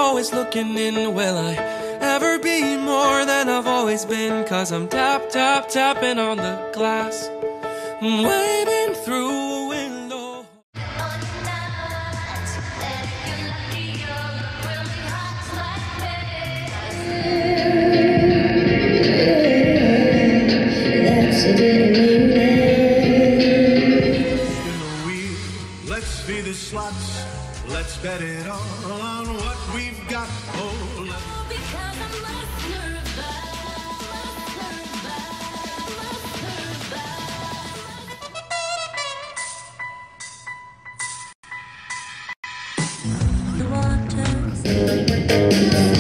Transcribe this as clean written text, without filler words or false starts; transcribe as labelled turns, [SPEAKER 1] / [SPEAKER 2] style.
[SPEAKER 1] always looking in. Will I ever be more than I've always been? 'Cause I'm tapping on the glass, waving through a window.
[SPEAKER 2] Let's be the slots, let's bet it on what we've got. Oh,
[SPEAKER 3] because I'm the water.